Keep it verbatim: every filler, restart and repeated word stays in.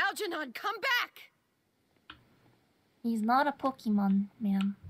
Algernon, come back! He's not a Pokemon, man.